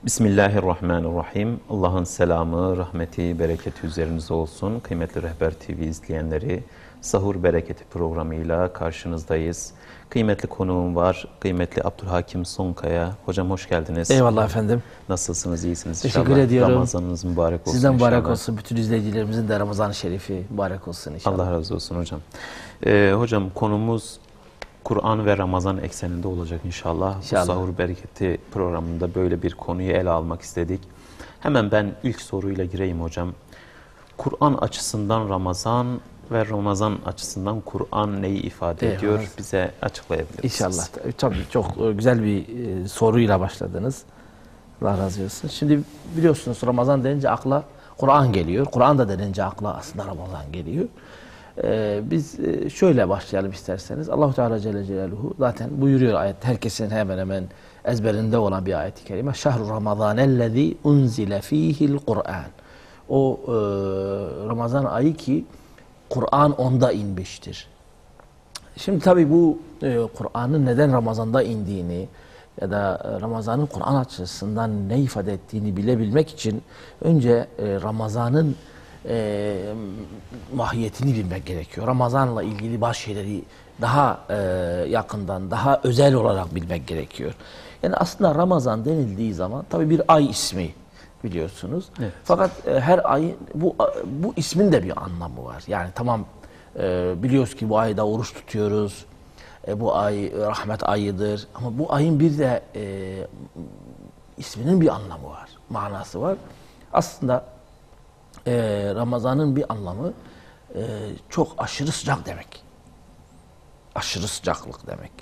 Bismillahirrahmanirrahim. Allah'ın selamı, rahmeti, bereketi üzerinize olsun. Kıymetli Rehber TV izleyenleri, Sahur Bereketi programıyla karşınızdayız. Kıymetli konuğum var, kıymetli Abdülhakim Sonkaya. Hocam hoş geldiniz. Eyvallah efendim. Nasılsınız, iyisiniz Teşekkür inşallah. ediyorum. Ramazanınız mübarek olsun Sizden mübarek inşallah. olsun. Bütün izleyicilerimizin de Ramazan-ı Şerifi mübarek olsun inşallah. Allah razı olsun hocam. Hocam konumuz Kur'an ve Ramazan ekseninde olacak inşallah. İnşallah. Bu Sahur Bereketi programında böyle bir konuyu ele almak istedik. Hemen ben ilk soruyla gireyim hocam. Kur'an açısından Ramazan ve Ramazan açısından Kur'an neyi ifade ediyor? Evet. Bize açıklayabilir misiniz? İnşallah. Tabii çok güzel bir soruyla başladınız. Allah razı olsun. Şimdi biliyorsunuz Ramazan denince akla Kur'an geliyor. Kur'an da denince akla aslında Ramazan geliyor. Biz şöyle başlayalım isterseniz. Allah-u Teala Celle Celaluhu zaten buyuruyor ayet. Herkesin hemen hemen ezberinde olan bir ayet-i kerime. Şehru Ramazanellezî unzile fîhil Kur'an. O Ramazan ayı ki Kur'an onda inmiştir. Şimdi tabii bu Kur'an'ın neden Ramazan'da indiğini ya da Ramazan'ın Kur'an açısından ne ifade ettiğini bilebilmek için önce Ramazan'ın mahiyetini bilmek gerekiyor. Ramazan'la ilgili bazı şeyleri daha yakından, daha özel olarak bilmek gerekiyor. Yani aslında Ramazan denildiği zaman tabii bir ay ismi biliyorsunuz. Evet. Fakat her ayın bu ismin de bir anlamı var. Yani tamam biliyoruz ki bu ayda oruç tutuyoruz. Bu ay rahmet ayıdır. Ama bu ayın bir de isminin bir anlamı var, manası var. Aslında Ramazan'ın bir anlamı çok aşırı sıcak demek. Aşırı sıcaklık demek.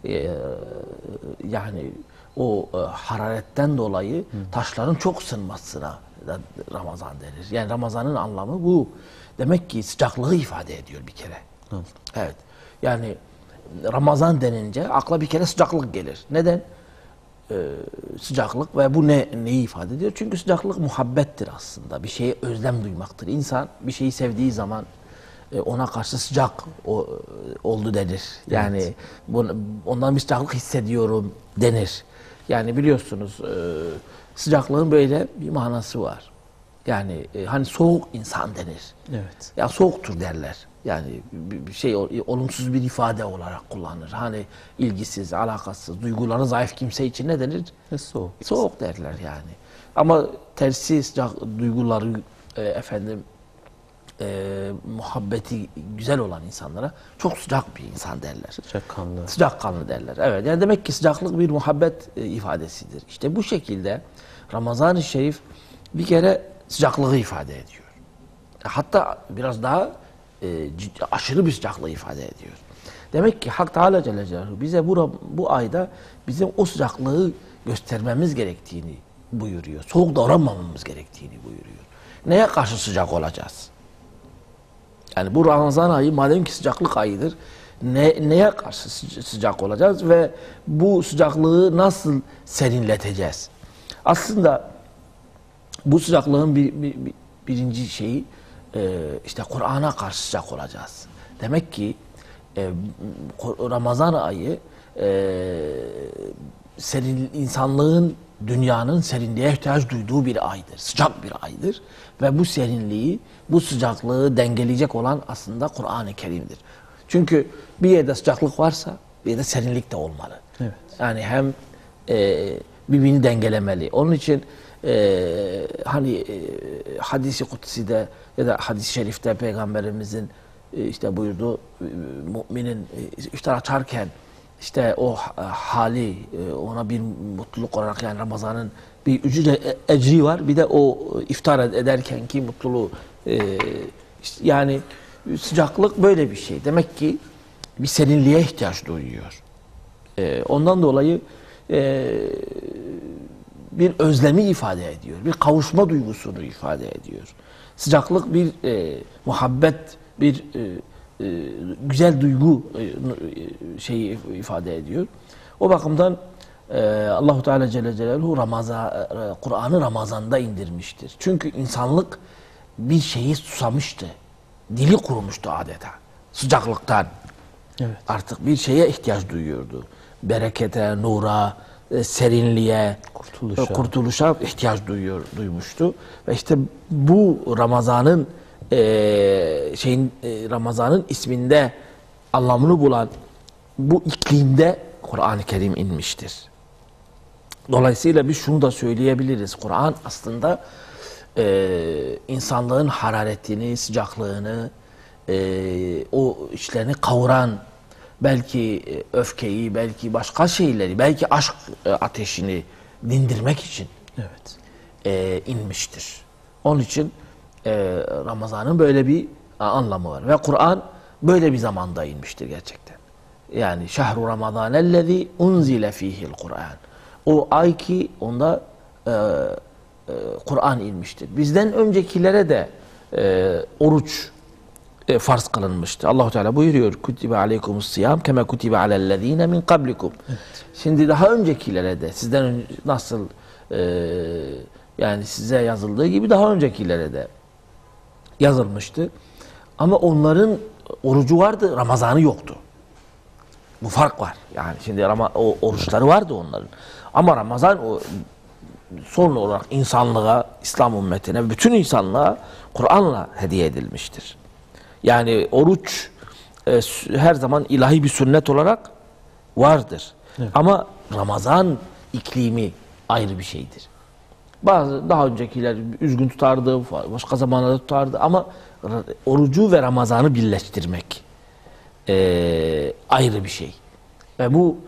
Yani o hararetten dolayı taşların çok ısınmasına da Ramazan denir. Yani Ramazan'ın anlamı bu. Demek ki sıcaklığı ifade ediyor bir kere. Evet. Yani Ramazan denince akla bir kere sıcaklık gelir. Neden? Sıcaklık ve bu neyi ifade ediyor? Çünkü sıcaklık muhabbettir aslında. Bir şeye özlem duymaktır. İnsan bir şeyi sevdiği zaman ona karşı sıcak oldu denir. Yani evet. Ondan bir sıcaklık hissediyorum denir. Yani biliyorsunuz sıcaklığın böyle bir manası var. Yani hani soğuk insan denir. Evet. Ya soğuktur derler. Yani bir şey olumsuz bir ifade olarak kullanır. Hani ilgisiz, alakasız, duyguları zayıf kimse için ne denir? Soğuk. Soğuk derler yani. Ama tersi sıcak duyguları muhabbeti güzel olan insanlara çok sıcak bir insan derler. Sıcakkanlı. Sıcakkanlı derler. Evet. Yani demek ki sıcaklık bir muhabbet ifadesidir. İşte bu şekilde Ramazan-ı Şerif bir kere sıcaklığı ifade ediyor. Hatta biraz daha aşırı bir sıcaklığı ifade ediyor. Demek ki Hak Teala Celle Celaluhu bize bu ayda bizim o sıcaklığı göstermemiz gerektiğini buyuruyor. Soğuk davranmamamız gerektiğini buyuruyor. Neye karşı sıcak olacağız? Yani bu Ramazan ayı madem ki sıcaklık ayıdır, neye karşı sıcak olacağız ve bu sıcaklığı nasıl serinleteceğiz? Aslında bu sıcaklığın birinci şeyi işte Kur'an'a karşı sıcak olacağız. Demek ki Ramazan ayı insanlığın, dünyanın serinliğe ihtiyaç duyduğu bir aydır. Sıcak bir aydır. Ve bu serinliği, bu sıcaklığı dengeleyecek olan aslında Kur'an-ı Kerim'dir. Çünkü bir yerde sıcaklık varsa bir yerde serinlik de olmalı. Evet. Yani hem birbirini dengelemeli. Onun için hadis-i kutsi'de ya da hadis-i şerifte Peygamberimizin işte buyurduğu müminin iftar açarken işte o hali ona bir mutluluk olarak yani Ramazan'ın bir ecri var. Bir de o iftar ederken ki mutluluğu yani sıcaklık böyle bir şey. Demek ki bir serinliğe ihtiyaç duyuyor. Ondan dolayı bir özlemi ifade ediyor. Bir kavuşma duygusunu ifade ediyor. Sıcaklık bir muhabbet, bir güzel duygu şeyi ifade ediyor. O bakımdan Allah-u Teala Celle Celaluhu Kur'an'ı Ramazan'da indirmiştir. Çünkü insanlık bir şeyi susamıştı. Dili kurumuştu adeta. Sıcaklıktan. Evet. Artık bir şeye ihtiyaç duyuyordu. Berekete, nura, serinliğe, kurtuluşa ihtiyaç duymuştu. Ve işte bu Ramazan'ın Ramazan'ın isminde anlamını bulan bu iklimde Kur'an-ı Kerim inmiştir. Dolayısıyla biz şunu da söyleyebiliriz. Kur'an aslında insanlığın hararetini, sıcaklığını, o içlerini kavuran, belki öfkeyi, belki başka şeyleri, belki aşk ateşini dindirmek için inmiştir. Onun için Ramazan'ın böyle bir anlamı var. Ve Kur'an böyle bir zamanda inmiştir gerçekten. Yani şehru Ramazanellezî unzile fîhil Kur'an. O ay ki onda Kur'an inmiştir. Bizden öncekilere de oruç farz kılınmıştı. Allah-u Teala buyuruyor: Kutibe aleykumus siyam kema kutibe alellezîne min kablikum. Şimdi daha öncekilere de sizden nasıl yani size yazıldığı gibi daha öncekilere de yazılmıştı. Ama onların orucu vardı, Ramazan'ı yoktu. Bu fark var. Yani şimdi o oruçları vardı onların. Ama Ramazan son olarak insanlığa, İslam ümmetine, bütün insanlığa Kur'an'la hediye edilmiştir. Yani oruç her zaman ilahi bir sünnet olarak vardır. Evet. Ama Ramazan iklimi ayrı bir şeydir. Bazı daha öncekiler üzgün tutardı, başka zamanlarda tutardı ama orucu ve Ramazan'ı birleştirmek ayrı bir şey. Ve bu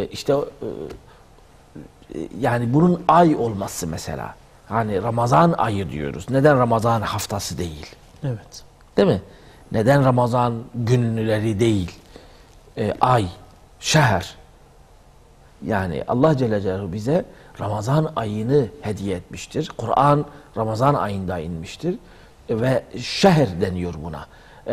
yani bunun ay olması mesela. Hani Ramazan ayı diyoruz. Neden Ramazan haftası değil? Evet. Değil mi? Neden Ramazan günleri değil? Ay, şehr. Yani Allah Celle Celaluhu bize Ramazan ayını hediye etmiştir. Kur'an Ramazan ayında inmiştir. Ve şehr deniyor buna.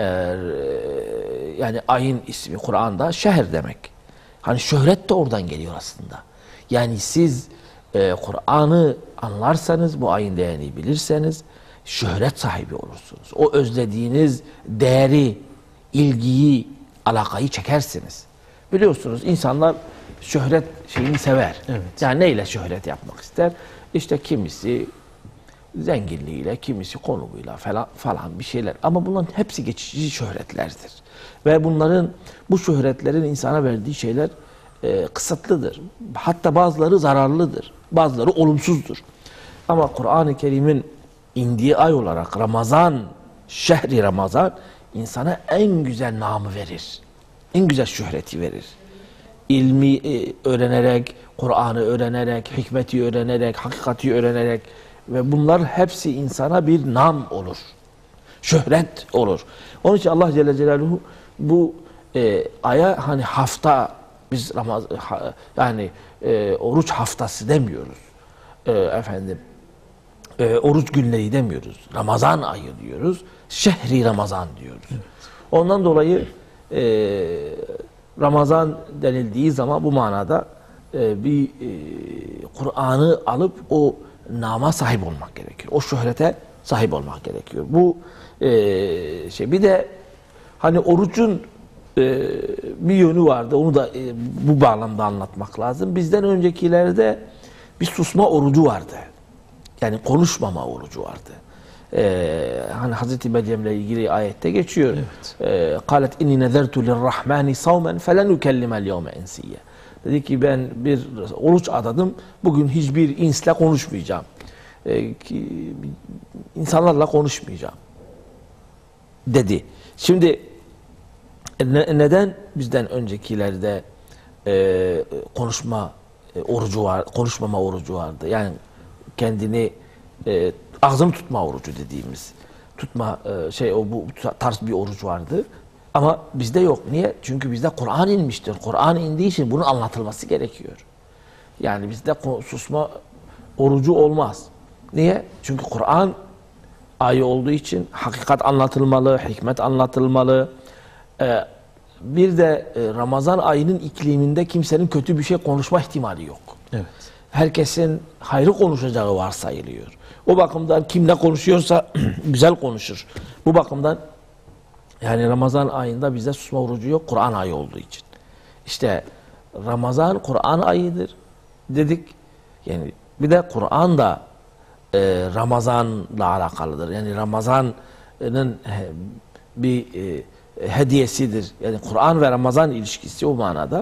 Yani ayın ismi Kur'an'da şehr demek. Hani şöhret de oradan geliyor aslında. Yani siz Kur'an'ı anlarsanız, bu ayın değerini bilirseniz şöhret sahibi olursunuz. O özlediğiniz değeri, ilgiyi, alakayı çekersiniz. Biliyorsunuz insanlar şöhret şeyini sever. Evet. Yani neyle şöhret yapmak ister? İşte kimisi zenginliğiyle, kimisi konumuyla falan bir şeyler. Ama bunların hepsi geçici şöhretlerdir. Ve bu şöhretlerin insana verdiği şeyler kısıtlıdır. Hatta bazıları zararlıdır. Bazıları olumsuzdur. Ama Kur'an-ı Kerim'in indiği ay olarak Ramazan, şehri Ramazan insana en güzel namı verir. En güzel şöhreti verir. İlmi öğrenerek, Kur'an'ı öğrenerek, hikmeti öğrenerek, hakikati öğrenerek ve bunlar hepsi insana bir nam olur. Şöhret olur. Onun için Allah Celle Celaluhu bu aya hani hafta, biz oruç haftası demiyoruz. Oruç günleri demiyoruz. Ramazan ayı diyoruz. Şehri Ramazan diyoruz. Evet. Ondan dolayı Ramazan denildiği zaman bu manada Kur'an'ı alıp o nama sahip olmak gerekiyor. O şöhrete sahip olmak gerekiyor. Bu bir de hani orucun bir yönü vardı. Onu da bu bağlamda anlatmak lazım. Bizden öncekilerde bir susma orucu vardı. Yani konuşmama orucu vardı. Hani Hazreti Meryem'le ilgili ayette geçiyor. Kalet inni nezertu lirrahmani savmen felen ukellimel yevme insiyye. Dedi ki ben bir oruç adadım. Bugün hiçbir insle konuşmayacağım. İnsanlarla konuşmayacağım dedi. Şimdi neden bizden öncekilerde konuşmama orucu vardı? Yani kendini ağzını tutma orucu dediğimiz bu tarz bir oruç vardı. Ama bizde yok. Niye? Çünkü bizde Kur'an inmiştir. Kur'an indiği için bunun anlatılması gerekiyor. Yani bizde susma orucu olmaz. Niye? Çünkü Kur'an ayı olduğu için hakikat anlatılmalı, hikmet anlatılmalı. Bir de Ramazan ayının ikliminde kimsenin kötü bir şey konuşma ihtimali yok. Evet. Herkesin hayrı konuşacağı varsayılıyor. O bakımdan kim ne konuşuyorsa güzel konuşur. Bu bakımdan yani Ramazan ayında bizde susma orucu yok, Kur'an ayı olduğu için. İşte Ramazan Kur'an ayıdır. dedik. Yani bir de Kur'an da Ramazan'la alakalıdır. Yani Ramazan'ın bir hediyesidir. Yani Kur'an ve Ramazan ilişkisi o manada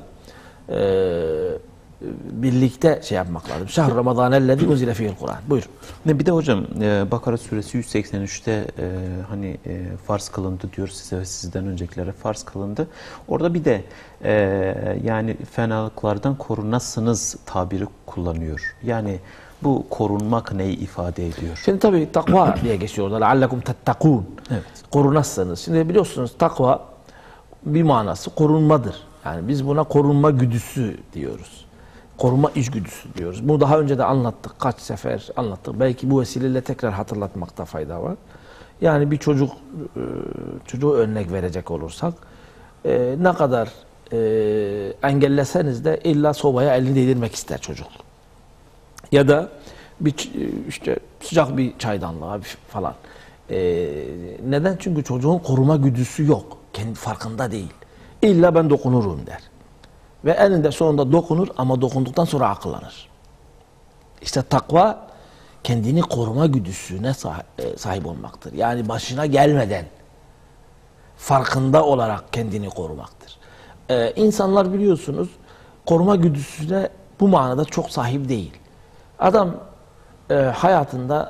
birlikte şey yapmak lazım. Şehr Ramazanellezî unzile fihil Kur'an. Buyur. Bir de hocam Bakara suresi 183'te hani farz kılındı diyor, size ve sizden öncekilere farz kılındı. Orada bir de yani fenalıklardan korunasınız tabiri kullanıyor. Yani bu korunmak neyi ifade ediyor? Şimdi tabii takva diye geçiyor orada. لَعَلَّكُمْ تَتَّقُونَ. Evet. Korunasınız. Şimdi biliyorsunuz takva bir manası korunmadır. Yani biz buna korunma güdüsü diyoruz. Korunma içgüdüsü diyoruz. Bunu daha önce de anlattık. Kaç sefer anlattık. Belki bu vesileyle tekrar hatırlatmakta fayda var. Yani bir çocuğu örnek verecek olursak ne kadar engelleseniz de illa sobaya elini değdirmek ister çocuk. Ya da işte sıcak bir çaydanlığa falan. Neden? Çünkü çocuğun koruma güdüsü yok. Kendi farkında değil. İlla ben dokunurum der. Ve eninde sonunda dokunur ama dokunduktan sonra akıllanır. İşte takva kendini koruma güdüsüne sahip olmaktır. Yani başına gelmeden farkında olarak kendini korumaktır. İnsanlar biliyorsunuz koruma güdüsüne bu manada çok sahip değil. Adam hayatında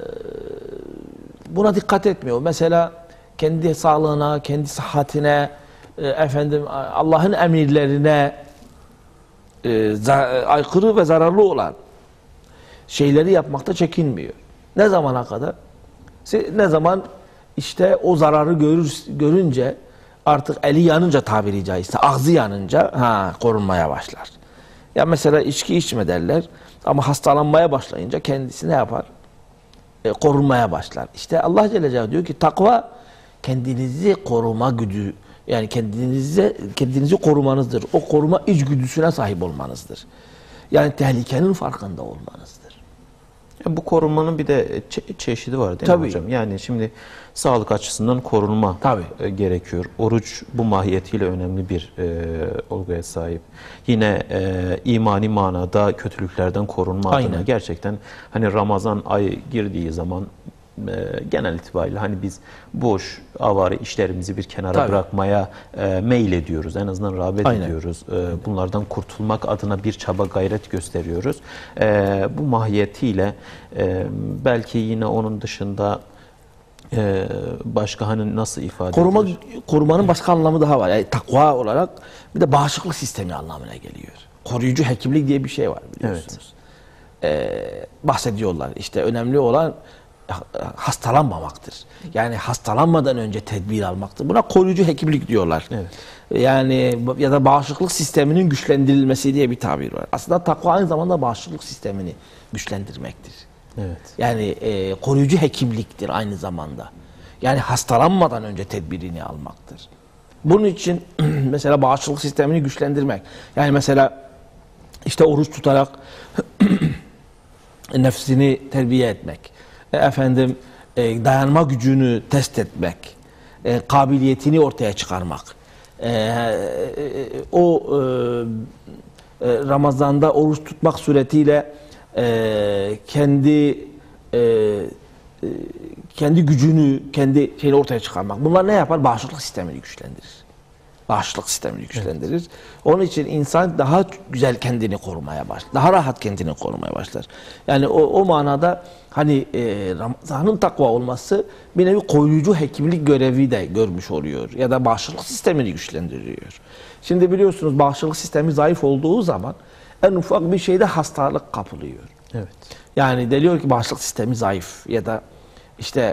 buna dikkat etmiyor. Mesela kendi sağlığına, kendi sıhhatine, Allah'ın emirlerine aykırı ve zararlı olan şeyleri yapmakta çekinmiyor. Ne zamana kadar? Ne zaman işte o zararı görünce artık eli yanınca tabiri caizse, ağzı yanınca korunmaya başlar. Ya mesela içki içme derler ama hastalanmaya başlayınca kendisi ne yapar? Korunmaya başlar. İşte Allah Celle Celaluhu diyor ki takva kendinizi koruma güdü, yani kendinizi korumanızdır. O koruma içgüdüsüne sahip olmanızdır. Yani tehlikenin farkında olmanızdır. Bu korunmanın bir de çeşidi var değil mi hocam? Yani şimdi sağlık açısından korunma gerekiyor. Oruç bu mahiyetiyle önemli bir olguya sahip. Yine imani manada kötülüklerden korunma adına gerçekten hani Ramazan ayı girdiği zaman genel itibariyle hani biz boş, avari işlerimizi bir kenara bırakmaya meylediyoruz. En azından rağbet ediyoruz. Bunlardan kurtulmak adına bir çaba gayret gösteriyoruz. Bu mahiyetiyle belki yine onun dışında başka hani nasıl ifade edilir? Korumanın başka anlamı daha var. Yani takva olarak bir de bağışıklık sistemi anlamına geliyor. Koruyucu hekimlik diye bir şey var biliyorsunuz. Bahsediyorlar. İşte önemli olan hastalanmamaktır. Yani hastalanmadan önce tedbir almaktır. Buna koruyucu hekimlik diyorlar. Evet. Yani ya da bağışıklık sisteminin güçlendirilmesi diye bir tabir var. Aslında takva aynı zamanda bağışıklık sistemini güçlendirmektir. Evet. Yani koruyucu hekimliktir aynı zamanda. Yani hastalanmadan önce tedbirini almaktır. Bunun için mesela bağışıklık sistemini güçlendirmek. Yani mesela işte oruç tutarak nefsini terbiye etmek. Dayanma gücünü test etmek, kabiliyetini ortaya çıkarmak, Ramazan'da oruç tutmak suretiyle kendi gücünü, kendi şeyini ortaya çıkarmak. Bunlar ne yapar? Bağışıklık sistemini güçlendirir. Bağışıklık sistemini güçlendirir. Evet. Onun için insan daha güzel kendini korumaya başlar. Daha rahat kendini korumaya başlar. Yani o manada hani Ramazan'ın takva olması bir nevi koruyucu hekimlik görevi de görmüş oluyor. Ya da bağışıklık sistemini güçlendiriyor. Şimdi biliyorsunuz bağışıklık sistemi zayıf olduğu zaman en ufak bir şeyde hastalık kapılıyor. Evet. Yani deniyor ki bağışıklık sistemi zayıf ya da işte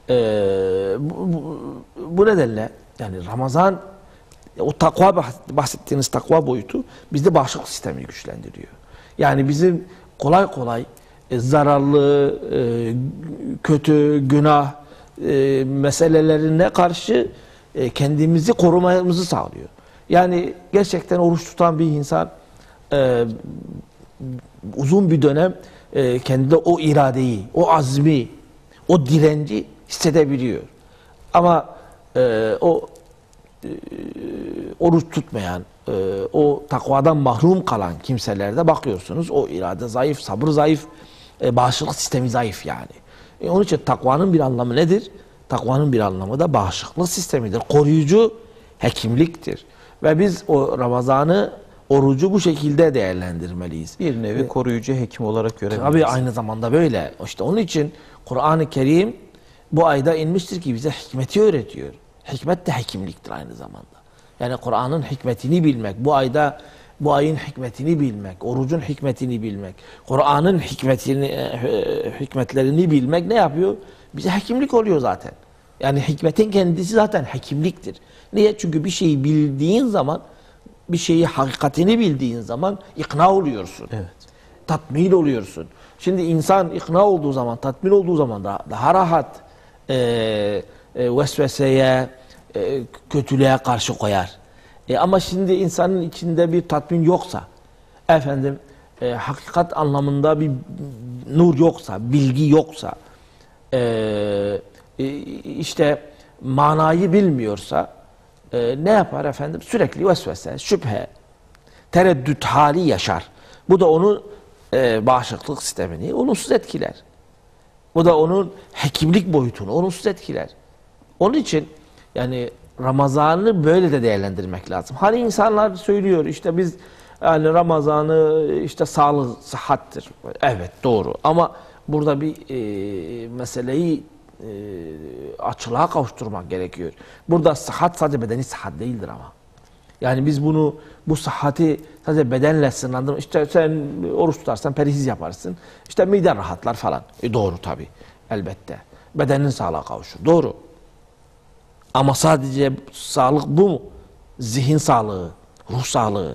bu nedenle yani Ramazan o takva bahsettiğiniz takva boyutu bizde bağışıklık sistemini güçlendiriyor. Yani bizim kolay kolay zararlı, kötü, günah meselelerine karşı kendimizi korumamızı sağlıyor. Yani gerçekten oruç tutan bir insan uzun bir dönem kendinde o iradeyi, o azmi, o direnci hissedebiliyor. Ama oruç tutmayan, o takvadan mahrum kalan kimselerde bakıyorsunuz o irade zayıf, sabır zayıf, bağışıklık sistemi zayıf yani. Onun için takvanın bir anlamı nedir? Takvanın bir anlamı da bağışıklık sistemidir. Koruyucu hekimliktir. Ve biz o Ramazan'ı, orucu bu şekilde değerlendirmeliyiz. Bir nevi koruyucu hekim olarak görebiliriz. Tabii aynı zamanda böyle. İşte onun için Kur'an-ı Kerim bu ayda inmiştir ki bize hikmeti öğretiyor. Hikmet de hekimliktir aynı zamanda. Yani Kur'an'ın hikmetini bilmek, bu ayın hikmetini bilmek, orucun hikmetini bilmek, Kur'an'ın hikmetlerini bilmek ne yapıyor? Bize hekimlik oluyor zaten. Yani hikmetin kendisi zaten hekimliktir. Niye? Çünkü bir şeyi bildiğin zaman, bir şeyi hakikatini bildiğin zaman ikna oluyorsun. Evet. Tatmin oluyorsun. Şimdi insan ikna olduğu zaman, tatmin olduğu zaman daha rahat vesveseye, kötülüğe karşı koyar. Ama şimdi insanın içinde bir tatmin yoksa, hakikat anlamında bir nur yoksa, bilgi yoksa, işte manayı bilmiyorsa ne yapar efendim? Sürekli vesvese, şüphe, tereddüt hali yaşar. Bu da onun bağışıklık sistemini olumsuz etkiler. Bu da onun hekimlik boyutunu olumsuz etkiler. Onun için yani Ramazan'ı böyle de değerlendirmek lazım. Hani insanlar söylüyor işte biz yani Ramazan'ı işte sağlık, sıhhattir. Evet doğru ama burada bir meseleyi açılığa kavuşturmak gerekiyor. Burada sıhhat sadece bedeni sıhhat değildir ama. Yani biz bu sıhhati sadece bedenle sınırlandırma. İşte sen oruç tutarsan perhiz yaparsın. İşte miden rahatlar falan. Doğru tabii. Elbette. Bedenin sağlığa kavuşur. Doğru. Ama sadece sağlık bu mu? Zihin sağlığı, ruh sağlığı,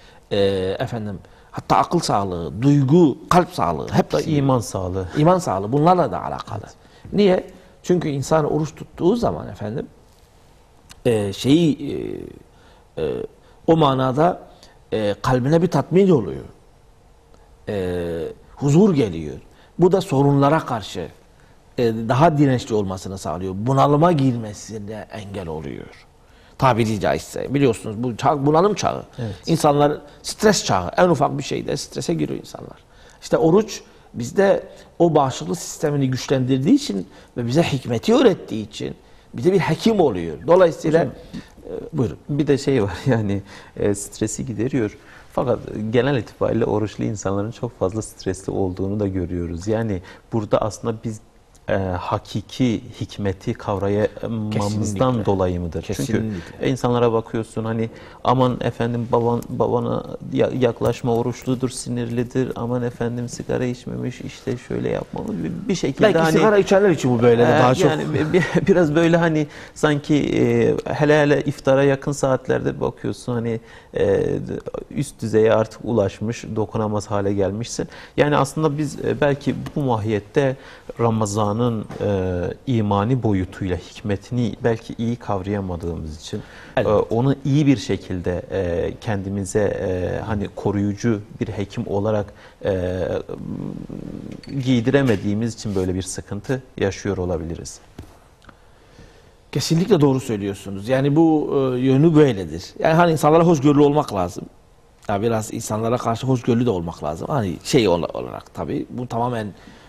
hatta akıl sağlığı, duygu, kalp sağlığı. Hep da iman sağlığı. İman sağlığı bunlarla da alakalı. Evet. Niye? Çünkü insan oruç tuttuğu zaman o manada kalbine bir tatmin oluyor. Huzur geliyor. Bu da sorunlara karşı daha dirençli olmasını sağlıyor. Bunalıma girmesine engel oluyor. Tabiri caizse. Biliyorsunuz bu çağ bunalım çağı. Evet. İnsanlar stres çağı. En ufak bir şeyde strese giriyor insanlar. İşte oruç bizde o bağışıklık sistemini güçlendirdiği için ve bize hikmeti öğrettiği için bize bir hekim oluyor. Dolayısıyla buyurun. Bir de şey var yani stresi gideriyor. Fakat genel itibariyle oruçlu insanların çok fazla stresli olduğunu da görüyoruz. Yani burada aslında biz hakiki hikmeti kavrayamamızdan dolayı mıdır? Kesinlikle. Çünkü insanlara bakıyorsun hani aman efendim babana yaklaşma oruçludur, sinirlidir. Aman efendim sigara içmemiş işte şöyle yapmalı bir şekilde. Belki hani, sigara içenler için bu böyle de daha çok. Yani biraz böyle hani sanki hele iftara yakın saatlerde bakıyorsun hani üst düzeye artık ulaşmış, dokunamaz hale gelmişsin. Yani aslında biz belki bu mahiyette Ramazan'ın imani boyutuyla hikmetini belki iyi kavrayamadığımız için onu iyi bir şekilde kendimize hani koruyucu bir hekim olarak giydiremediğimiz için böyle bir sıkıntı yaşıyor olabiliriz. Kesinlikle doğru söylüyorsunuz. Yani bu yönü böyledir. Yani hani insanlara hoşgörülü olmak lazım. Ya biraz insanlara karşı hoşgörülü de olmak lazım. Hani şey olarak tabii bu tamamen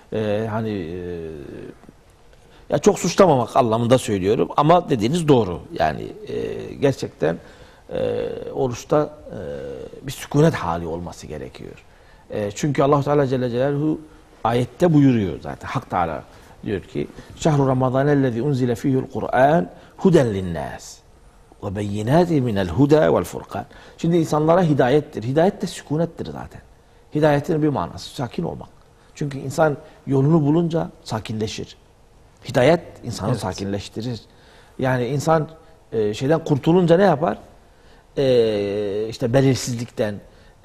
ya çok suçlamamak anlamında söylüyorum ama dediğiniz doğru. Yani gerçekten oruçta bir sükunet hali olması gerekiyor. Çünkü Allah Teala Celle Celaluhu ayette buyuruyor zaten. Hak Teala diyor ki: "Şehru Ramazanellezî unzile fîhül Kur'an huden linnâs ve beyinâtin minel huda vel furkan." Şimdi insanlara hidayettir. Hidayet de sükunettir zaten. Hidayetin bir manası sakin olmak. Çünkü insan yolunu bulunca sakinleşir. Hidayet insanı sakinleştirir. Yani insan şeyden kurtulunca ne yapar? İşte belirsizlikten,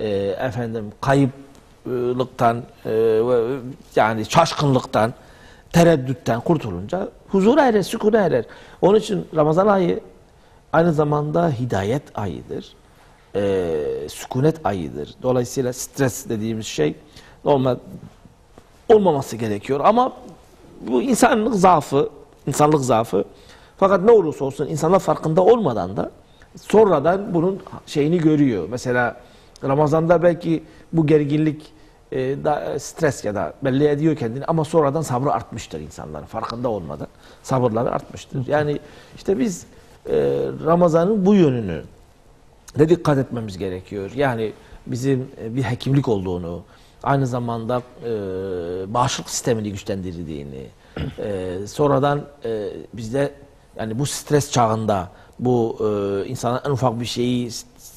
kayıplıktan, yani şaşkınlıktan, tereddütten kurtulunca huzura erer, sükûne erer. Onun için Ramazan ayı aynı zamanda hidayet ayıdır. Sükunet ayıdır. Dolayısıyla stres dediğimiz şey olmaması gerekiyor. Ama bu insanlık zaafı. Fakat ne olursa olsun insanlar farkında olmadan da sonradan bunun şeyini görüyor. Mesela Ramazan'da belki bu gerginlik stres ya da belli ediyor kendini ama sonradan sabrı artmıştır insanların farkında olmadan. Sabırları artmıştır. Yani işte biz Ramazan'ın bu yönünü de dikkat etmemiz gerekiyor. Yani bizim bir hekimlik olduğunu, aynı zamanda bağışıklık sistemini güçlendirdiğini, sonradan bizde yani bu stres çağında bu insanın en ufak bir şeyi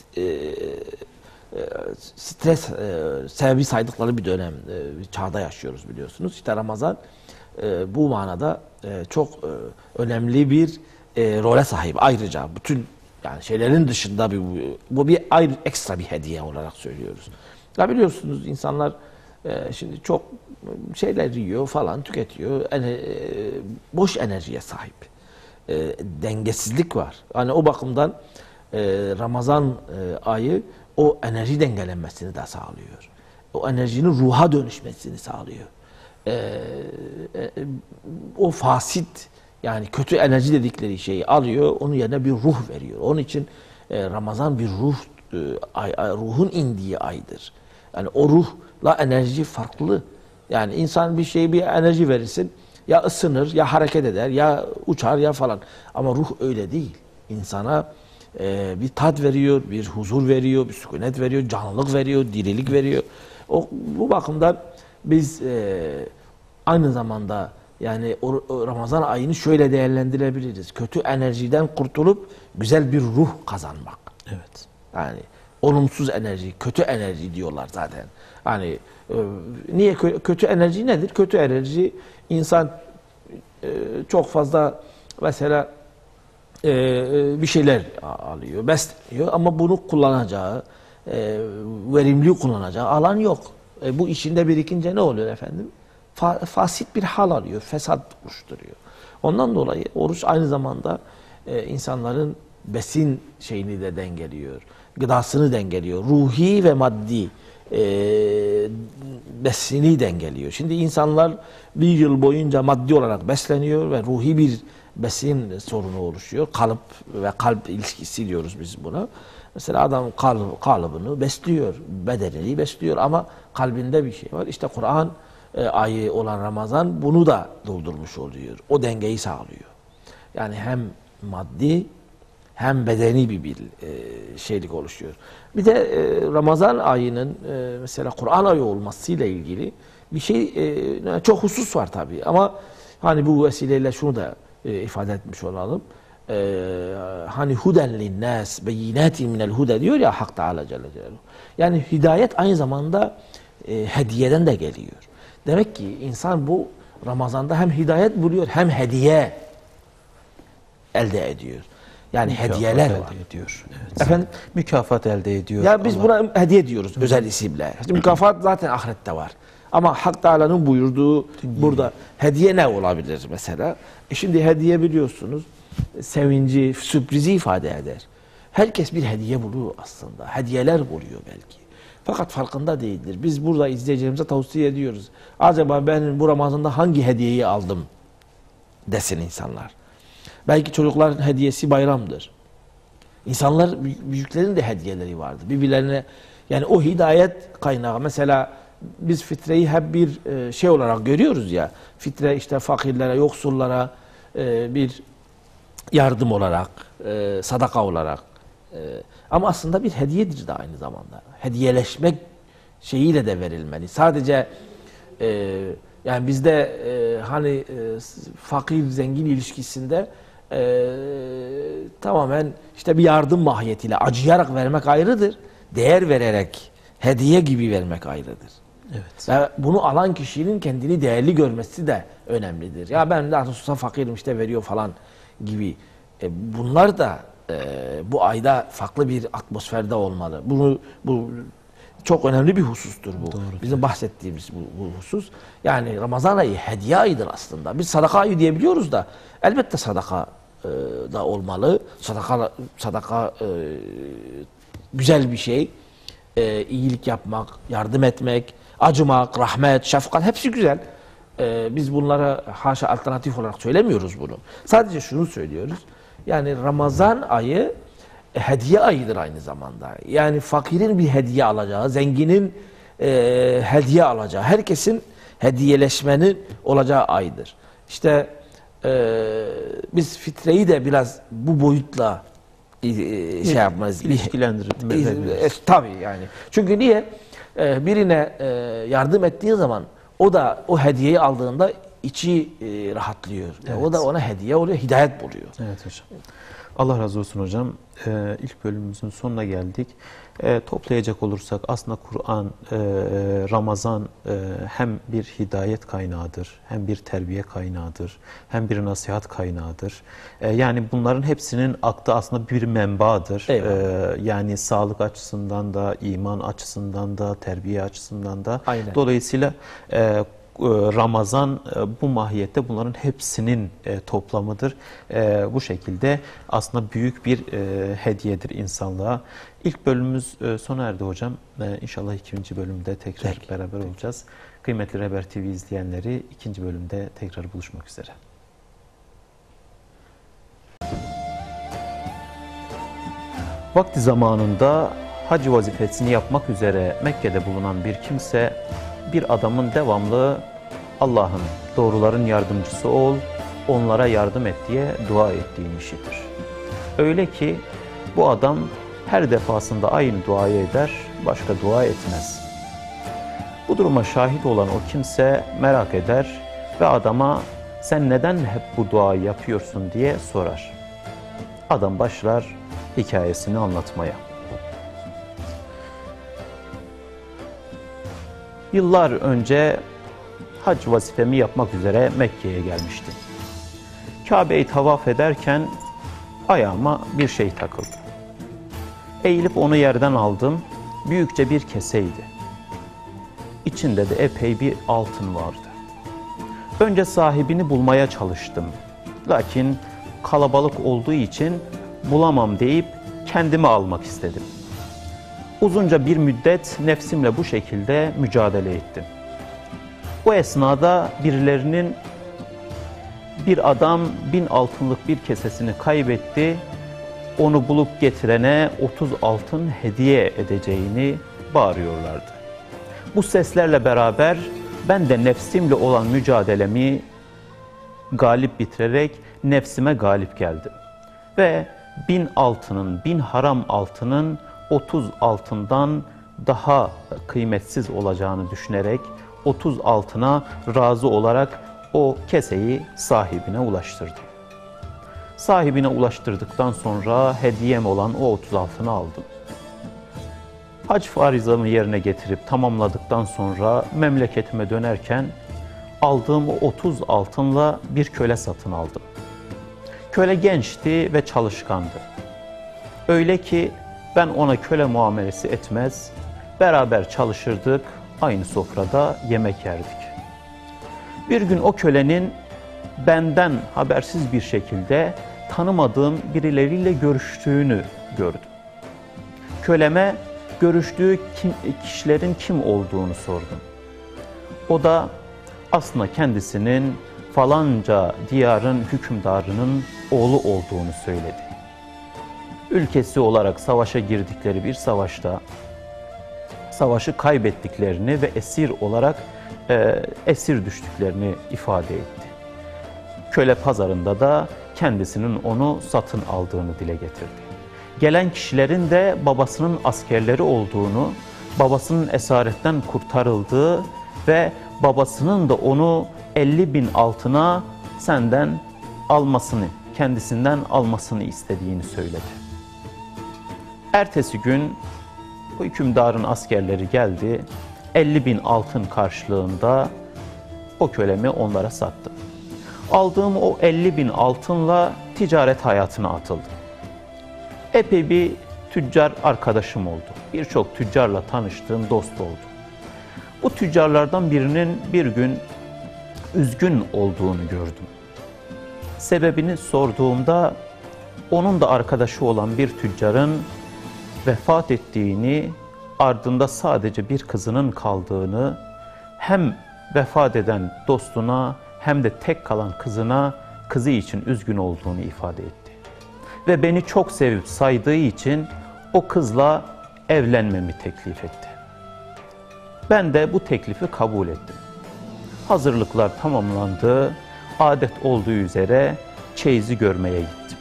stres sebebi saydıkları bir dönem, bir çağda yaşıyoruz biliyorsunuz. İşte Ramazan bu manada çok önemli bir role sahip. Ayrıca bütün yani şeylerin dışında bu bir ayrı ekstra bir hediye olarak söylüyoruz. Ya biliyorsunuz insanlar şimdi çok şeyler yiyor falan tüketiyor. Boş enerjiye sahip. Dengesizlik var. Yani o bakımdan Ramazan ayı o enerji dengelenmesini de sağlıyor. O enerjinin ruha dönüşmesini sağlıyor. O fasit yani kötü enerji dedikleri şeyi alıyor, onun yerine bir ruh veriyor. Onun için Ramazan bir ruhun indiği aydır. Yani o ruhla enerji farklı. Yani insan bir şeye bir enerji verirsin, ya ısınır, ya hareket eder, ya uçar, ya falan. Ama ruh öyle değil. İnsana bir tat veriyor, bir huzur veriyor, bir sükunet veriyor, canlılık veriyor, dirilik veriyor. Bu bakımdan biz aynı zamanda yani o Ramazan ayını şöyle değerlendirebiliriz. Kötü enerjiden kurtulup güzel bir ruh kazanmak. Evet. Yani olumsuz enerji, kötü enerji diyorlar zaten. Hani niye kötü enerji nedir? Kötü enerji insan çok fazla mesela bir şeyler alıyor, besleniyor ama bunu kullanacağı, verimli kullanacağı alan yok. Bu içinde birikince ne oluyor efendim? Fasit bir hal alıyor, fesat oluşturuyor. Ondan dolayı oruç aynı zamanda insanların besin şeyini de dengeliyor, gıdasını dengeliyor, ruhi ve maddi besini dengeliyor. Şimdi insanlar bir yıl boyunca maddi olarak besleniyor ve ruhi bir besin sorunu oluşuyor. Kalıp ve kalp ilişkisi diyoruz biz buna. Mesela adam kalıbını besliyor, bedenini besliyor ama kalbinde bir şey var. İşte Kur'an ayı olan Ramazan bunu da doldurmuş oluyor. O dengeyi sağlıyor. Yani hem maddi hem bedeni bir şeylik oluşuyor. Bir de Ramazan ayının mesela Kur'an ayı olmasıyla ilgili bir şey çok husus var tabii ama hani bu vesileyle şunu da ifade etmiş olalım. Hani huden linnâs beyinatin minel huda diyor ya Hak Teâlâ Celle Celaluhu. Yani hidayet aynı zamanda hediyeden de geliyor. Demek ki insan bu Ramazan'da hem hidayet buluyor hem hediye elde ediyor. Yani mükafat hediyeler var. Ediyor. Evet. Efendim? Mükafat elde ediyor. Ya biz buna hediye diyoruz özel isimle. İşte mükafat zaten ahirette var. Ama Hak Teâlâ'nın buyurduğu burada hediye ne olabilir mesela? Şimdi hediye biliyorsunuz sevinci, sürprizi ifade eder. Herkes bir hediye buluyor aslında. Hediyeler buluyor belki. Fakat farkında değildir. Biz burada izleyicilerimize tavsiye ediyoruz. Acaba ben bu Ramazan'da hangi hediyeyi aldım desin insanlar. Belki çocukların hediyesi bayramdır. İnsanlar, büyüklerin de hediyeleri vardır. Birbirlerine yani o hidayet kaynağı. Mesela biz fitreyi hep bir şey olarak görüyoruz ya. Fitre işte fakirlere, yoksullara bir yardım olarak, sadaka olarak. Ama aslında bir hediyedir de aynı zamanda. Hediyeleşmek şeyiyle de verilmeli. Sadece yani bizde hani fakir zengin ilişkisinde tamamen işte bir yardım mahiyetiyle acıyarak vermek ayrıdır. Değer vererek hediye gibi vermek ayrıdır. Evet. Ve bunu alan kişinin kendini değerli görmesi de önemlidir. Ya ben de hususa fakirim işte veriyor falan gibi. Bunlar da bu ayda farklı bir atmosferde olmalı. Bu çok önemli bir husustur bu. Doğru. Bizim bahsettiğimiz bu husus. Yani Ramazan ayı hediye ayıdır aslında. Biz sadaka ayı diyebiliyoruz da elbette sadaka da olmalı. Sadaka güzel bir şey. İyilik yapmak, yardım etmek, acımak, rahmet, şefkat hepsi güzel. Biz bunlara haşa alternatif olarak söylemiyoruz bunu. Sadece şunu söylüyoruz. Yani Ramazan ayı hediye ayıdır aynı zamanda. Yani fakirin bir hediye alacağı, zenginin hediye alacağı, herkesin hediyeleşmenin olacağı aydır. İşte biz fitreyi de biraz bu boyutla şey yapmaz. İlişkilendiririz. Tabii yani. Çünkü niye? Birine yardım ettiği zaman o da o hediyeyi aldığında içi rahatlıyor. Evet. O da ona hediye oluyor, hidayet buluyor. Evet hocam. Allah razı olsun hocam. İlk bölümümüzün sonuna geldik. Toplayacak olursak aslında Kur'an, Ramazan hem bir hidayet kaynağıdır, hem bir terbiye kaynağıdır, hem bir nasihat kaynağıdır. Yani bunların hepsinin aklı aslında bir menbadır. Yani sağlık açısından da, iman açısından da, terbiye açısından da. Aynen. Dolayısıyla Ramazan bu mahiyette bunların hepsinin toplamıdır. Bu şekilde aslında büyük bir hediyedir insanlığa. İlk bölümümüz sona erdi hocam. İnşallah ikinci bölümde tekrar beraber olacağız. Kıymetli Rehber TV izleyenleri, ikinci bölümde tekrar buluşmak üzere. Vakti zamanında hac vazifesini yapmak üzere Mekke'de bulunan bir kimse, bir adamın devamlı Allah'ım doğruların yardımcısı ol, onlara yardım et diye dua ettiğini işitir. Öyle ki bu adam her defasında aynı duayı eder, başka dua etmez. Bu duruma şahit olan o kimse merak eder ve adama sen neden hep bu duayı yapıyorsun diye sorar. Adam başlar hikayesini anlatmaya. Yıllar önce hac vazifemi yapmak üzere Mekke'ye gelmiştim. Kabe'yi tavaf ederken ayağıma bir şey takıldı. Eğilip onu yerden aldım. Büyükçe bir keseydi. İçinde de epey bir altın vardı. Önce sahibini bulmaya çalıştım. Lakin kalabalık olduğu için bulamam deyip kendimi almak istedim. Uzunca bir müddet nefsimle bu şekilde mücadele ettim. O esnada birilerinin bir adam 1000 altınlık bir kesesini kaybetti, onu bulup getirene 30 altın hediye edeceğini bağırıyorlardı. Bu seslerle beraber ben de nefsimle olan mücadelemi galip bitirerek nefsime galip geldim. Ve 1000 altının, 1000 haram altının 30 altından daha kıymetsiz olacağını düşünerek 30 altına razı olarak o keseyi sahibine ulaştırdım. Sahibine ulaştırdıktan sonra hediyem olan o 30 altını aldım. Hac farizamı yerine getirip tamamladıktan sonra memleketime dönerken aldığım o 30 altınla bir köle satın aldım. Köle gençti ve çalışkandı. Öyle ki ben ona köle muamelesi etmez, beraber çalışırdık, aynı sofrada yemek yerdik. Bir gün o kölenin benden habersiz bir şekilde tanımadığım birileriyle görüştüğünü gördüm. Köleme görüştüğü kişilerin kim olduğunu sordum. O da aslında kendisinin falanca diyarın hükümdarının oğlu olduğunu söyledi. Ülkesi olarak savaşa girdikleri bir savaşta savaşı kaybettiklerini ve esir olarak esir düştüklerini ifade etti. Köle pazarında da kendisinin onu satın aldığını dile getirdi. Gelen kişilerin de babasının askerleri olduğunu, babasının esaretten kurtarıldığı ve babasının da onu 50.000 altına senden almasını, kendisinden almasını istediğini söyledi. Ertesi gün o hükümdarın askerleri geldi, 50.000 altın karşılığında o kölemi onlara sattım. Aldığım o 50.000 altınla ticaret hayatına atıldım. Epey bir tüccar arkadaşım oldu. Birçok tüccarla tanıştığım, dost oldu. Bu tüccarlardan birinin bir gün üzgün olduğunu gördüm. Sebebini sorduğumda onun da arkadaşı olan bir tüccarın vefat ettiğini, ardında sadece bir kızının kaldığını, hem vefat eden dostuna hem de tek kalan kızına kızı için üzgün olduğunu ifade etti. ve beni çok sevip saydığı için o kızla evlenmemi teklif etti. Ben de bu teklifi kabul ettim. Hazırlıklar tamamlandı. Adet olduğu üzere çeyizi görmeye gittim.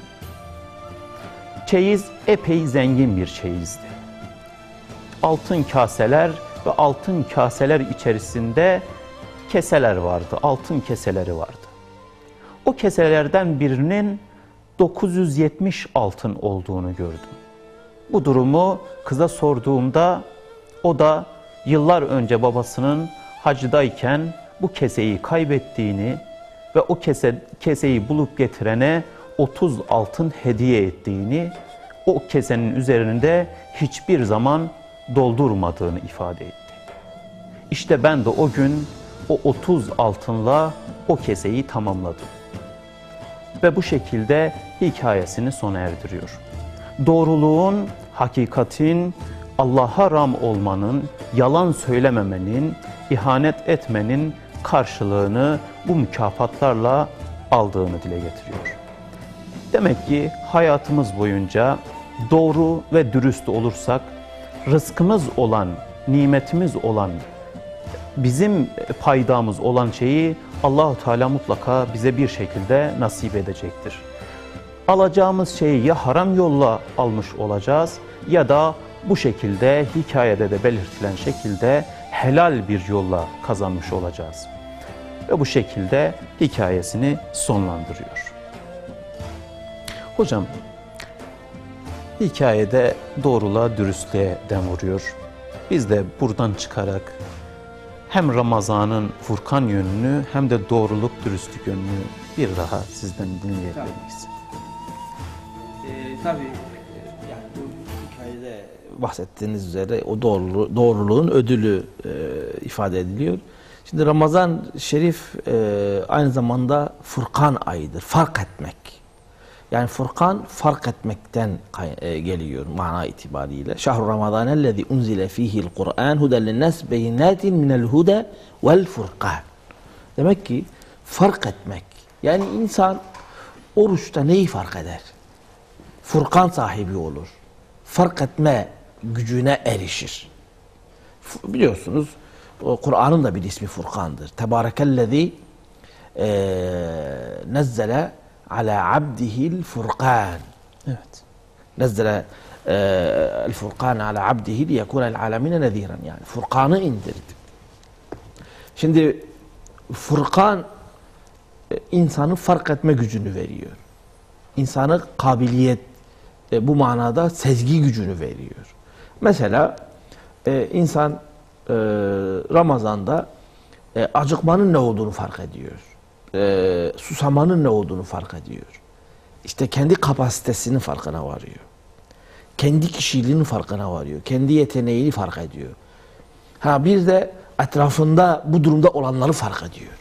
Çeyiz epey zengin bir çeyizdi. Altın kaseler ve altın kaseler içerisinde keseler vardı, altın keseleri vardı. O keselerden birinin 970 altın olduğunu gördüm. Bu durumu kıza sorduğumda o da yıllar önce babasının hacdayken bu keseyi kaybettiğini ve o keseyi bulup getirene 30 altın hediye ettiğini, o kesenin üzerinde hiçbir zaman doldurmadığını ifade etti. İşte ben de o gün o 30 altınla o keseyi tamamladım. Ve bu şekilde hikayesini sona erdiriyor. Doğruluğun, hakikatin, Allah'a ram olmanın, yalan söylememenin, ihanet etmenin karşılığını bu mükafatlarla aldığını dile getiriyor. Demek ki hayatımız boyunca doğru ve dürüst olursak, rızkımız olan, nimetimiz olan, bizim paydamız olan şeyi Allah-u Teala mutlaka bize bir şekilde nasip edecektir. Alacağımız şeyi ya haram yolla almış olacağız ya da bu şekilde hikayede de belirtilen şekilde helal bir yolla kazanmış olacağız. Ve bu şekilde hikayesini sonlandırıyor. Hocam, hikayede doğruluğa, dürüstlüğe dem vuruyor. Biz de buradan çıkarak hem Ramazan'ın Furkan yönünü hem de doğruluk, dürüstlük yönünü bir daha sizden dinleyebilir miyiz? Tabii yani bu hikayede bahsettiğiniz üzere o doğruluğun ödülü ifade ediliyor. Şimdi Ramazan Şerif aynı zamanda Furkan ayıdır. Fark etmek. Yani Furkan fark etmekten geliyor mana itibariyle. Şahru Ramazanellezî unzile fîhil Kur'an huden linnâs beyinâtin minel hude vel furkan. Demek ki fark etmek. Yani insan oruçta neyi fark eder? Furkan sahibi olur. Fark etme gücüne erişir. Biliyorsunuz Kur'an'ın da bir ismi Furkan'dır. Tebârekellezî nezzele ala abdihil furkan. Evet. Nezzele el furkan ala abdihi liyekûnel alemine nezîren. Yani Furkan'ı indirdi. Şimdi Furkan insanı fark etme gücünü veriyor. İnsana kabiliyet, bu manada sezgi gücünü veriyor. Mesela insan Ramazan'da acıkmanın ne olduğunu fark ediyor. Susamanın ne olduğunu fark ediyor. İşte kendi kapasitesinin farkına varıyor. Kendi kişiliğinin farkına varıyor. Kendi yeteneğini fark ediyor. Ha bir de etrafında bu durumda olanları fark ediyor.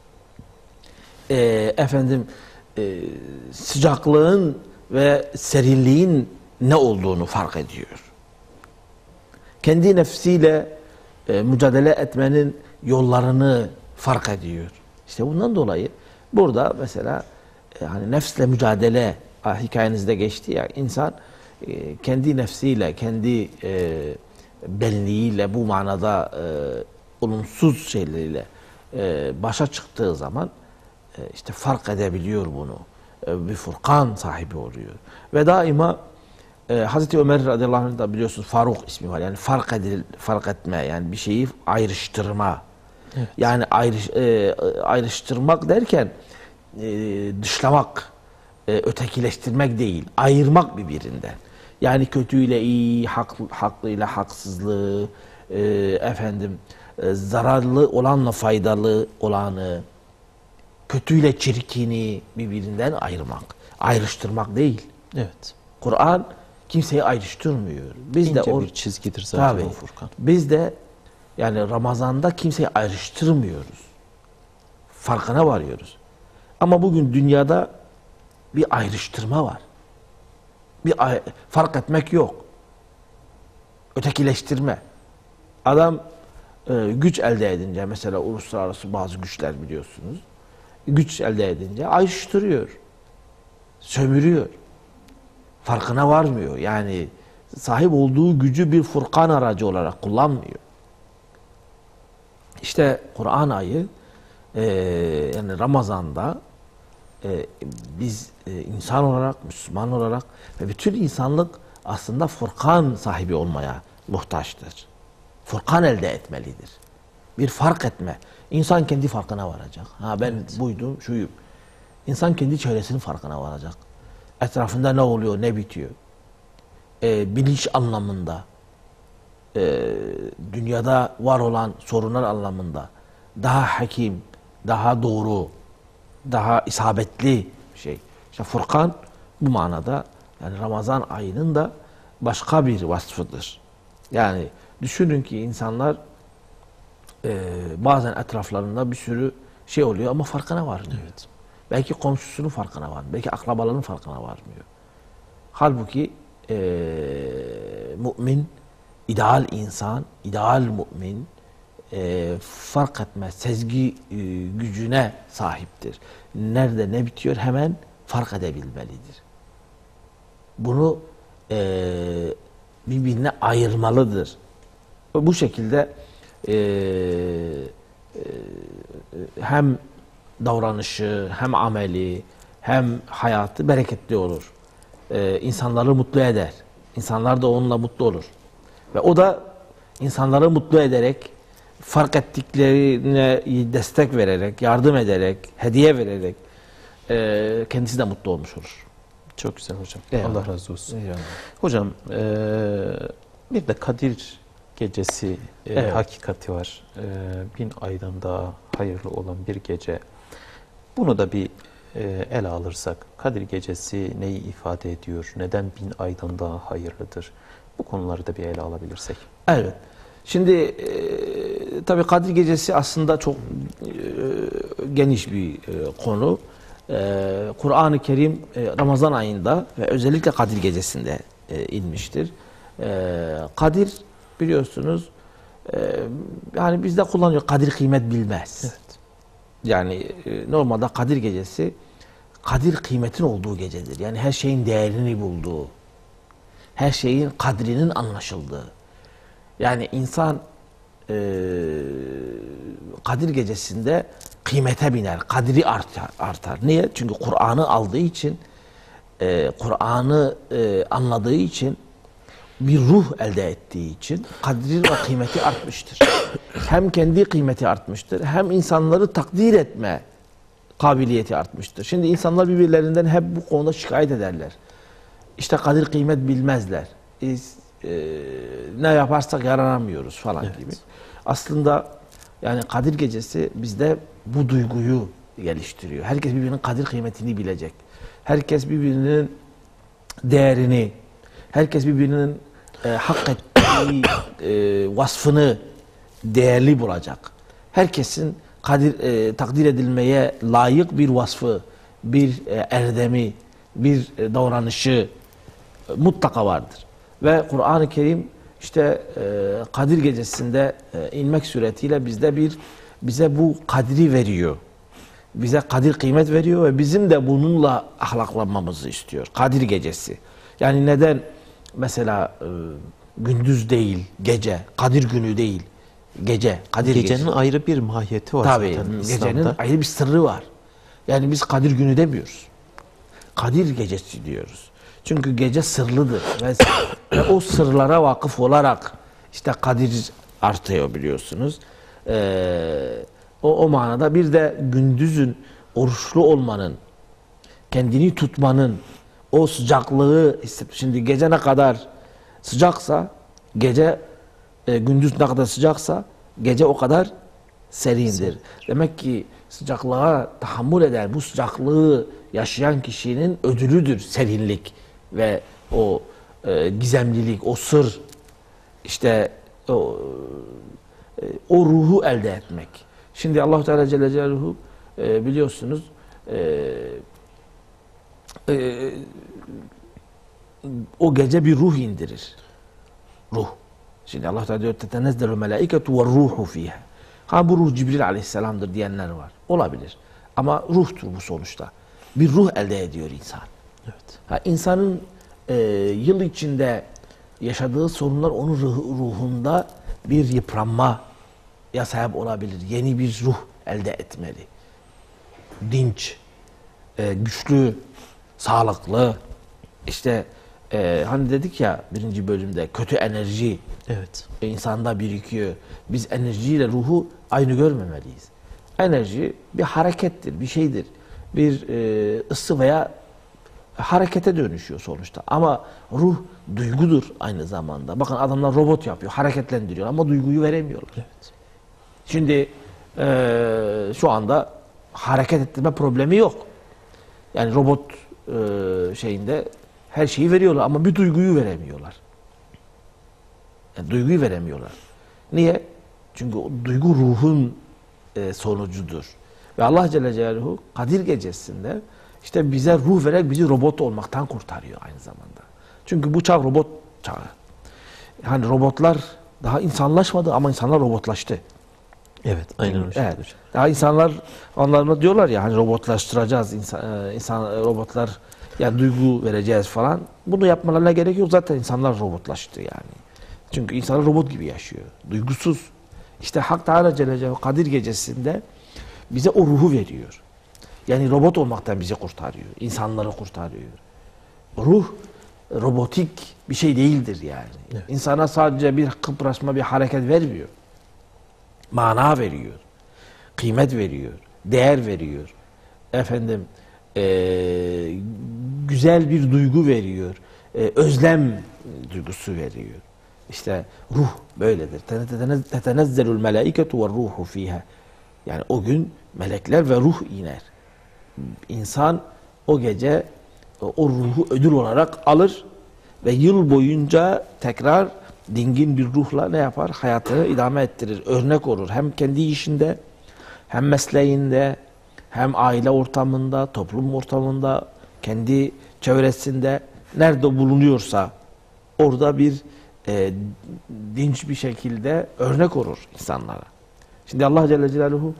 Sıcaklığın ve serinliğin ne olduğunu fark ediyor. Kendi nefsiyle mücadele etmenin yollarını fark ediyor. İşte bundan dolayı burada mesela hani nefsle mücadele hikayenizde geçti ya, insan kendi nefsiyle, kendi benliğiyle bu manada olumsuz şeyleriyle başa çıktığı zaman işte fark edebiliyor bunu. Bir Furkan sahibi oluyor. Ve daima Hazreti Ömer radıyallahu anh da biliyorsunuz Faruk ismi var. Yani fark etme, yani bir şeyi ayrıştırma. Evet. Yani ayrıştırmak derken dışlamak, ötekileştirmek değil, ayırmak birbirinden. Yani kötüyle iyi, haklıyla haksızlığı, zararlı olanla faydalı olanı, kötüyle çirkini birbirinden ayırmak. Ayrıştırmak değil. Evet. Kur'an kimseyi ayrıştırmıyor. Biz İnce de bir çizgidir zaten tabii, o Furkan. Biz de yani Ramazan'da kimseyi ayrıştırmıyoruz. Farkına varıyoruz. Ama bugün dünyada bir ayrıştırma var. Fark etmek yok. Ötekileştirme. Adam güç elde edince, mesela uluslararası bazı güçler biliyorsunuz, güç elde edince ayrıştırıyor. Sömürüyor. farkına varmıyor. Yani sahip olduğu gücü bir Furkan aracı olarak kullanmıyor. İşte Kur'an ayı yani Ramazan'da biz insan olarak, Müslüman olarak ve bütün insanlık aslında Furkan sahibi olmaya muhtaçtır. Furkan elde etmelidir. Bir fark etme. İnsan kendi farkına varacak. Ha ben buydum, şuyum. İnsan kendi çevresinin farkına varacak. Etrafında ne oluyor, ne bitiyor. Bilinç anlamında, dünyada var olan sorunlar anlamında daha hakim, daha doğru, daha isabetli bir şey. İşte Furkan bu manada yani Ramazan ayının da başka bir vasfıdır. Yani düşünün ki insanlar bazen etraflarında bir sürü şey oluyor ama farkına varmıyor. Evet. Belki komşusunun farkına varmıyor. Belki akrabalarının farkına varmıyor. Halbuki mümin, ideal insan, ideal mümin fark etmez, sezgi gücüne sahiptir. Nerede ne bitiyor hemen fark edebilmelidir. Bunu birbirine ayırmalıdır. Bu şekilde hem davranışı, hem ameli, hem hayatı bereketli olur. İnsanları mutlu eder. İnsanlar da onunla mutlu olur. Ve o da insanları mutlu ederek, fark ettiklerine destek vererek, yardım ederek, hediye vererek kendisi de mutlu olmuş olur. Çok güzel hocam. Eyvallah. Allah razı olsun. Eyvallah. Hocam bir de Kadir Gecesi Evet. hakikati var. 1000 aydan daha hayırlı olan bir gece. Bunu da bir ele alırsak, Kadir Gecesi neyi ifade ediyor? Neden 1000 aydan daha hayırlıdır? Bu konuları da bir ele alabilirsek. Evet. Şimdi tabii Kadir Gecesi aslında çok geniş bir konu. Kur'an-ı Kerim Ramazan ayında ve özellikle Kadir Gecesi'nde inmiştir. Kadir biliyorsunuz yani bizde kullanıyor, kadir kıymet bilmez. Evet. Yani normalde Kadir Gecesi kadir kıymetin olduğu gecedir. Yani her şeyin değerini bulduğu, her şeyin kadrinin anlaşıldığı. Yani insan Kadir Gecesi'nde kıymete biner, kadri artar. Niye? Çünkü Kur'an'ı aldığı için, Kur'an'ı anladığı için, bir ruh elde ettiği için kadri ve kıymeti artmıştır. Hem kendi kıymeti artmıştır, hem insanları takdir etme kabiliyeti artmıştır. Şimdi insanlar birbirlerinden hep bu konuda şikayet ederler. İşte kadir kıymet bilmezler. Biz ne yaparsak yaranamıyoruz falan gibi. Aslında yani Kadir Gecesi bizde bu duyguyu geliştiriyor. Herkes birbirinin kadir kıymetini bilecek. Herkes birbirinin değerini, herkes birbirinin hak ettiği vasfını değerli bulacak. Herkesin takdir edilmeye layık bir vasfı, bir erdemi, bir davranışı mutlaka vardır. Ve Kur'an-ı Kerim işte Kadir Gecesi'nde inmek suretiyle bize bu kadri veriyor. Bize kadir kıymet veriyor ve bizim de bununla ahlaklanmamızı istiyor. Kadir Gecesi. Yani neden mesela gündüz değil, gece, Kadir günü değil, gece, Kadir Gecenin Gecesi. ayrı bir mahiyeti var Tabii, zaten gecenin İslam'da. ayrı bir sırrı var. Yani biz Kadir günü demiyoruz. Kadir Gecesi diyoruz. Çünkü gece sırlıdır. Ve o sırlara vakıf olarak işte Kadir artıyor biliyorsunuz. O manada bir de gündüzün oruçlu olmanın, kendini tutmanın, o sıcaklığı şimdi gece ne kadar sıcaksa gece gündüz ne kadar sıcaksa gece o kadar serindir. Demek ki sıcaklığa tahammül eden, bu sıcaklığı yaşayan kişinin ödülüdür serinlik ve o gizemlilik, o sır, işte o ruhu elde etmek. Şimdi Allah Teala Celle Celaluhu biliyorsunuz o gece bir ruh indirir. Ruh. Şimdi Allah Teala diyor tetenezzelü melaiketu ve ruhu fiha. Ha bu ruh Cibril Aleyhisselam'dır diyenler var. Olabilir. Ama ruhtur bu sonuçta. Bir ruh elde ediyor insan. Evet. Ha, insanın yıl içinde yaşadığı sorunlar onun ruhunda bir yıpranmaya sebep olabilir. Yeni bir ruh elde etmeli. Dinç, güçlü, sağlıklı. İşte hani dedik ya birinci bölümde kötü enerji insanda birikiyor. Biz enerjiyle ruhu aynı görmemeliyiz. Enerji bir harekettir, bir şeydir. Bir ısı veya harekete dönüşüyor sonuçta. Ama ruh duygudur aynı zamanda. Bakın adamlar robot yapıyor, hareketlendiriyor ama duyguyu veremiyorlar. Evet. Şimdi şu anda hareket ettirme problemi yok. Yani robot şeyinde her şeyi veriyorlar ama bir duyguyu veremiyorlar. Yani duyguyu veremiyorlar. Niye? Çünkü o duygu ruhun sonucudur. Ve Allah Celle Celaluhu Kadir Gecesi'nde işte bize ruh vererek bizi robot olmaktan kurtarıyor aynı zamanda. Çünkü bu çağ robot çağı. Yani robotlar daha insanlaşmadı ama insanlar robotlaştı. Evet, aynen öyle. Evet. Daha insanlar, onlarla diyorlar ya hani robotlaştıracağız, robotlar yani duygu vereceğiz falan. Bunu yapmalarına gerek yok. Zaten insanlar robotlaştı yani. Çünkü insanlar robot gibi yaşıyor. Duygusuz. İşte Hak Teala Celle Celaluhu Kadir Gecesi'nde bize o ruhu veriyor. Yani robot olmaktan bizi kurtarıyor. İnsanları kurtarıyor. Ruh robotik bir şey değildir yani. Evet. İnsana sadece bir kıpraşma, bir hareket vermiyor. Mana veriyor. Kıymet veriyor. Değer veriyor. Efendim güzel bir duygu veriyor. Özlem duygusu veriyor. İşte ruh böyledir. Tetenezzelul melaiketu ve ruhu fiha. Yani o gün melekler ve ruh iner. İnsan o gece o ruhu ödül olarak alır ve yıl boyunca tekrar dingin bir ruhla ne yapar? Hayatını idame ettirir. Örnek olur. Hem kendi işinde, hem mesleğinde, hem aile ortamında, toplum ortamında, kendi çevresinde nerede bulunuyorsa orada bir dinç bir şekilde örnek olur insanlara. Şimdi Allah Celle Celaluhu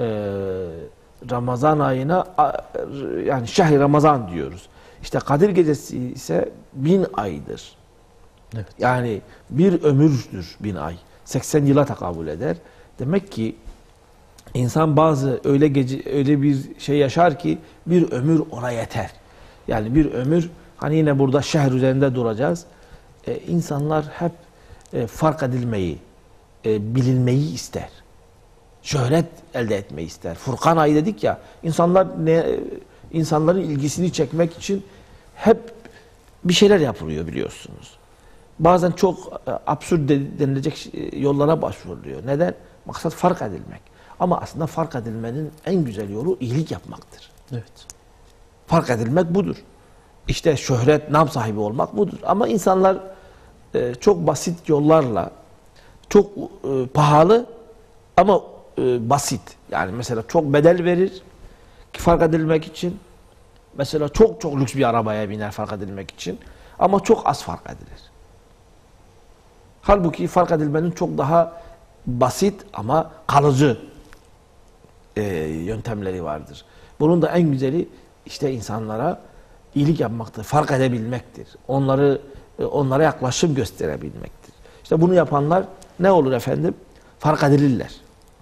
Ramazan ayına yani şehr-i Ramazan diyoruz. İşte Kadir Gecesi ise 1000 aydır. Evet. Yani bir ömürdür 1000 ay. 80 yıla tekabül eder. Demek ki insan bazı öyle bir şey yaşar ki bir ömür ona yeter. Yani bir ömür hani yine burada şehir üzerinde duracağız. İnsanlar hep fark edilmeyi, bilinmeyi ister. Şöhret elde etmeyi ister. Furkan ayı dedik ya, insanların ilgisini çekmek için hep bir şeyler yapılıyor biliyorsunuz. Bazen çok absürt denilecek yollara başvuruluyor. Neden? Maksat fark edilmek. Ama aslında fark edilmenin en güzel yolu iyilik yapmaktır. Evet. Fark edilmek budur. İşte şöhret, nam sahibi olmak budur. Ama insanlar çok basit yollarla, çok pahalı ama basit. Yani mesela çok bedel verir ki fark edilmek için. Mesela çok lüks bir arabaya biner fark edilmek için. Ama çok az fark edilir. Halbuki fark edilmenin çok daha basit ama kalıcı yöntemleri vardır. Bunun da en güzeli işte insanlara iyilik yapmaktır, fark edebilmektir. Onlara yaklaşım gösterebilmektir. İşte bunu yapanlar ne olur efendim? Fark edilirler.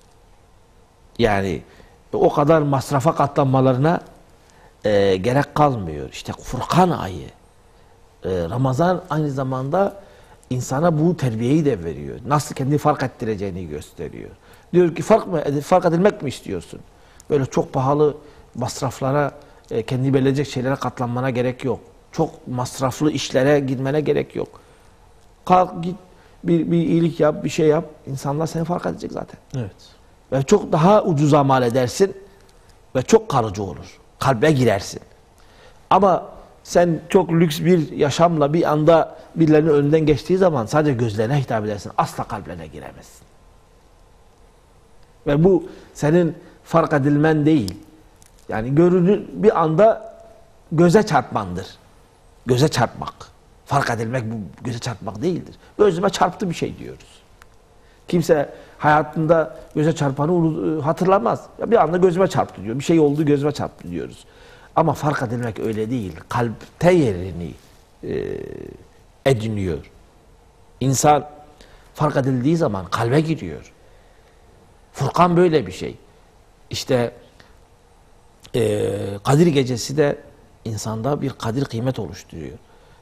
Yani o kadar masrafa katlanmalarına gerek kalmıyor. İşte Furkan ayı, Ramazan aynı zamanda insana bu terbiyeyi de veriyor. Nasıl kendini fark ettireceğini gösteriyor. Diyor ki fark edilmek mi istiyorsun? Böyle çok pahalı masraflara, kendini belirleyecek şeylere katlanmana gerek yok. Çok masraflı işlere girmene gerek yok. Kalk git bir iyilik yap, bir şey yap. İnsanlar seni fark edecek zaten. Evet. Ve çok daha ucuza mal edersin ve çok kalıcı olur. Kalbe girersin. Ama sen çok lüks bir yaşamla bir anda birilerinin önünden geçtiği zaman sadece gözlerine hitap edersin. Asla kalplerine giremezsin. Ve bu senin fark edilmen değil. Yani görünür bir anda göze çarpmandır. Göze çarpmak. Fark edilmek bu göze çarpmak değildir. Gözüme çarptı bir şey diyoruz. Kimse hayatında göze çarpanı hatırlamaz. Ya bir anda gözüme çarptı diyor. Bir şey oldu gözüme çarptı diyoruz. Ama fark edilmek öyle değil. Kalpte yerini ediniyor. İnsan fark edildiği zaman kalbe giriyor. Furkan böyle bir şey. İşte Kadir Gecesi de insanda bir kadir kıymet oluşturuyor.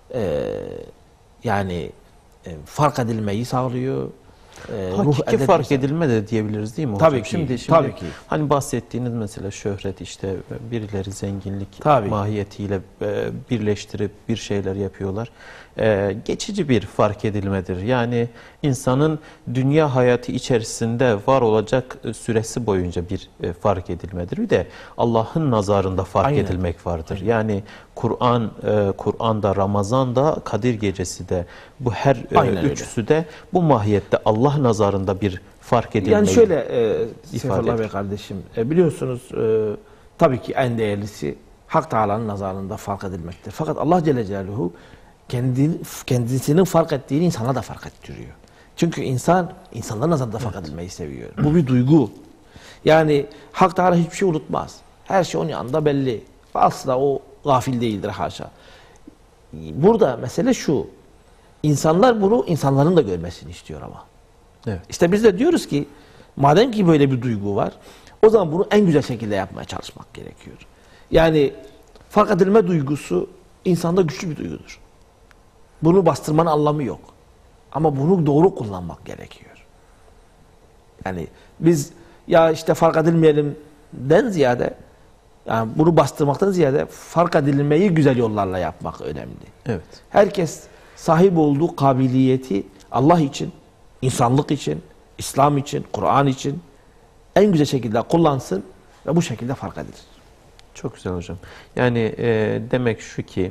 Yani fark edilmeyi sağlıyor. Hakiki fark edilme de diyebiliriz değil mi hocam? Tabii ki. Şimdi Tabii ki. hani bahsettiğiniz mesela şöhret, işte birileri zenginlik Tabii. mahiyetiyle birleştirip bir şeyler yapıyorlar. Geçici bir fark edilmedir. Yani insanın dünya hayatı içerisinde var olacak süresi boyunca bir fark edilmedir. Bir de Allah'ın nazarında fark Aynen. edilmek vardır. Yani Kur'an'da, Ramazan'da, Kadir Gecesi de, bu her üçüsü de bu mahiyette Allah nazarında bir fark edilmeyi Yani şöyle Seyfullah eder. Bey kardeşim, biliyorsunuz tabii ki en değerlisi Hak Teala'nın nazarında fark edilmektir. Fakat Allah Celle Celaluhu kendisinin fark ettiğini insana da fark ettiriyor. Çünkü insan, insanların nazarında fark edilmeyi seviyor. Bu bir duygu. Yani Hak Teala hiçbir şey unutmaz. Her şey onun yanında belli. Asla o gafil değildir haşa. Burada mesele şu. İnsanlar bunu insanların da görmesini istiyor ama. Evet. İşte biz de diyoruz ki madem ki böyle bir duygu var, o zaman bunu en güzel şekilde yapmaya çalışmak gerekiyor. Yani fark edilme duygusu insanda güçlü bir duygudur. Bunu bastırmanın anlamı yok. Ama bunu doğru kullanmak gerekiyor. Yani biz ya işte fark edilmeyelimden ziyade, yani bunu bastırmaktan ziyade fark edilmeyi güzel yollarla yapmak önemli. Evet. Herkes sahip olduğu kabiliyeti Allah için, insanlık için, İslam için, Kur'an için en güzel şekilde kullansın ve bu şekilde fark edilir. Çok güzel hocam. Yani demek şu ki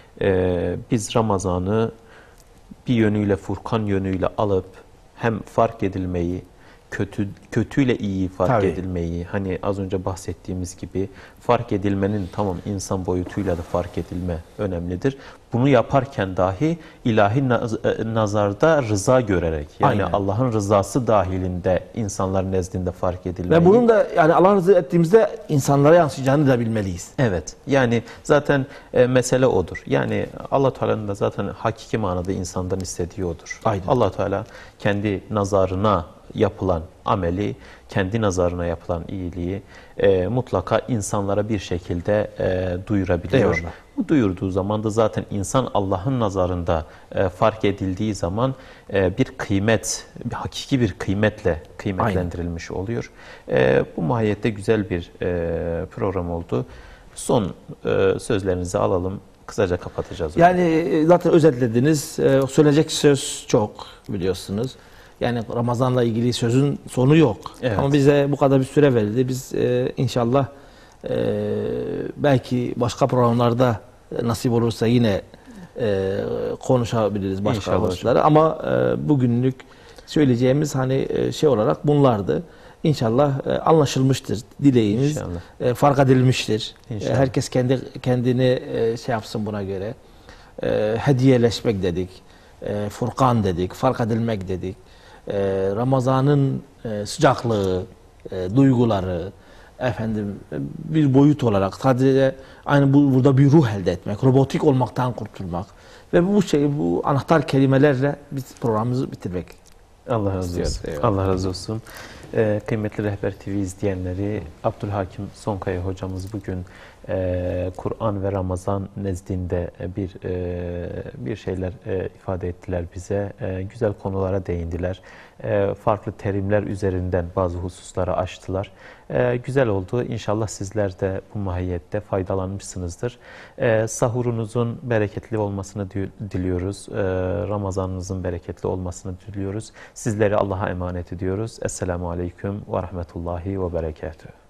biz Ramazan'ı bir yönüyle, Furkan yönüyle alıp hem fark edilmeyi, kötüyle iyiyi fark Tabii. edilmeyi, hani az önce bahsettiğimiz gibi fark edilmenin tamam insan boyutuyla da fark edilme önemlidir. Bunu yaparken dahi ilahi nazarda rıza görerek, yani Aynen. Allah'ın rızası dahilinde insanların nezdinde fark edilmeyi. Ve bunun da yani Allah razı ettiğimizde insanlara yansıyacağını da bilmeliyiz. Evet. Yani zaten mesele odur. Yani Allah Teala'nın da zaten hakiki manada insandan istediği odur. Aynen. Allah Teala kendi nazarına yapılan ameli, kendi nazarına yapılan iyiliği mutlaka insanlara bir şekilde duyurabiliyor. Eyvallah. Bu duyurduğu zaman da zaten insan Allah'ın nazarında fark edildiği zaman bir kıymet, bir hakiki bir kıymetle kıymetlendirilmiş oluyor. Bu mahiyette güzel bir program oldu. Son sözlerinizi alalım. Kısaca kapatacağız. Yani zaten özetlediniz. Söyleyecek söz çok biliyorsunuz. Yani Ramazan'la ilgili sözün sonu yok. Evet. Ama bize bu kadar bir süre verildi. Biz inşallah belki başka programlarda nasip olursa yine konuşabiliriz başka İnşallah hususları. Ama bugünlük söyleyeceğimiz hani şey olarak bunlardı. İnşallah anlaşılmıştır dileğimiz. İnşallah. Fark edilmiştir. İnşallah. Herkes kendini şey yapsın buna göre. Hediyeleşmek dedik. Furkan dedik. Fark edilmek dedik. Ramazan'ın sıcaklığı, duyguları, bir boyut olarak sadece aynı burada bir ruh elde etmek, robotik olmaktan kurtulmak ve bu anahtar kelimelerle biz programımızı bitirmek. Allah razı olsun. Eyvallah. Allah razı olsun. Kıymetli Rehber TV izleyenleri, Abdülhakim Sonkaya hocamız bugün Kur'an ve Ramazan nezdinde bir şeyler ifade ettiler bize. Güzel konulara değindiler. Farklı terimler üzerinden bazı hususları açtılar. Güzel oldu. İnşallah sizler de bu mahiyette faydalanmışsınızdır. Sahurunuzun bereketli olmasını diliyoruz. Ramazanınızın bereketli olmasını diliyoruz. Sizleri Allah'a emanet ediyoruz. Esselamu Aleyküm ve Rahmetullahi ve Berekatuhu.